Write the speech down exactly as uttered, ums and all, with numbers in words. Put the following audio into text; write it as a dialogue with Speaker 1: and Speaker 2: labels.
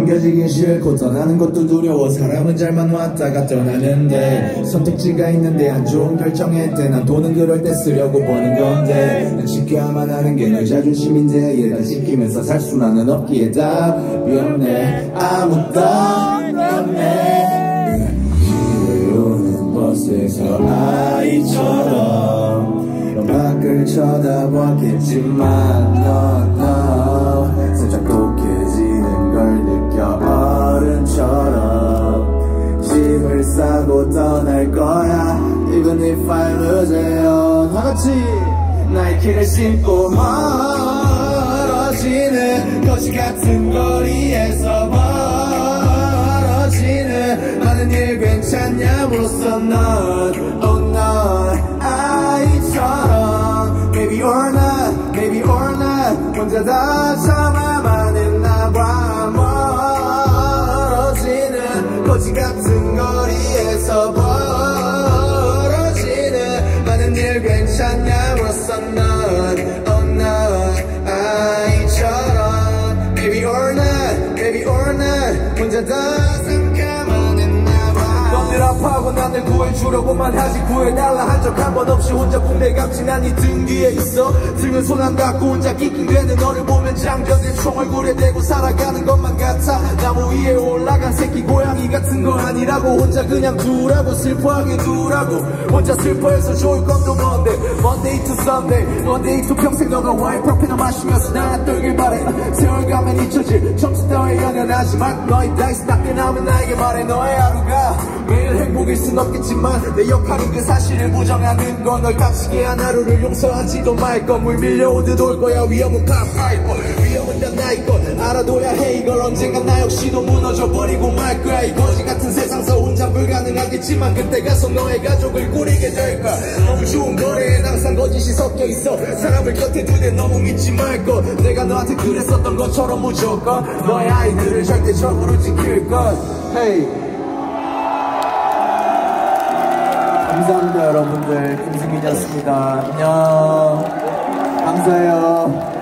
Speaker 1: 넘겨지기 싫고 떠나는 것도 두려워. 사람은 잘만 왔다가 떠나는데 선택지가 있는데 안 좋은 결정할 때 난 돈은 그럴 때 쓰려고 버는 건데 난 지켜야만 하는 게 널 자존심인데 이래다 지키면서 살 수만은 없기에 답이 없네. 아무 답이 없네. 집에 오는 버스에서 아이처럼 밖을 쳐다봤겠지만 너, 너 살짝 독해지는 걸 느껴. 어른처럼 짐을 싸고 떠날 거야. Even if I lose it all. 다같이 나이키를 신고 멀어지는 거지 같은 거리에서 벌어지는 많은 일 괜찮냐고서 넌 oh 넌 아이처럼 Maybe or not, maybe or not 혼자 다 참아만 했나봐. 멀어지는 거지 같은 거리에서 벌어지는 많은 일 괜찮냐고서 넌 oh 넌 아이처럼 Maybe or not, maybe or not 혼자 다 삼켜만 했나봐. 넌 아파하고 난늘 구해주려고만 하지 구해달라 한 적 한 번 없이 혼자 붕대 감지 난 네 등 뒤에 있어. 등은 손 안 닿고 혼자 낑낑대는 너를 보면 장전된 총 얼굴에 대고 살아가는 것만 같아. 나무 위에 올라간 새끼 고양이 같은 거 아니라고 혼자 그냥 두라고 슬퍼하게 두라고. 혼자 슬퍼해서 좋을 건도 뭔데 Monday to Sunday Monday to 평생 너가 와인 퍼피나 마시면서 나 떨길 바래. 세월 가면 잊혀질 점수 따위 연연하지 말고 너의 다이스 닦게 나오면 나에게 말해. 너의 하루가 매일 행복일 순 없겠지만 내 역할은 그 사실을 부정하는 건 널 닥치게 한 하루를 용서하지도 말거. 물 밀려오듯 올 거야. 위험은 팝파이버 위험은 다 나의 것 알아둬야 해. 이걸 언젠가 나 역시도 무너져 버리고 말 거야. 이 거지 같은 세상서 혼자 불가능하겠지만 그때 가서 너의 가족을 꾸리게 될 거야. 너무 좋은 거래엔 항상 거짓이 섞여 있어. 사람을 곁에 두대 너무 믿지 말거. 내가 너한테 그랬었던 것처럼 무조건 너의 아이들을 절대적으로 지킬 것. Hey. 감사합니다 여러분들. 김승민이었습니다. 안녕. 감사해요.